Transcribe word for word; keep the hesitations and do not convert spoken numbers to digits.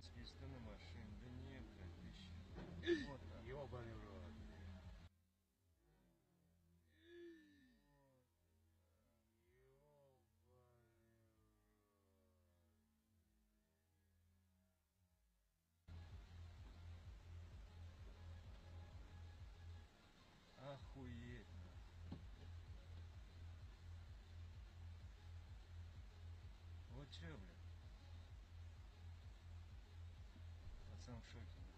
Списка на машине. Да нет, как еще. Вот так. Ёбаный в рот. Охуеть. Вот чё, блядь? Пацан в шоке.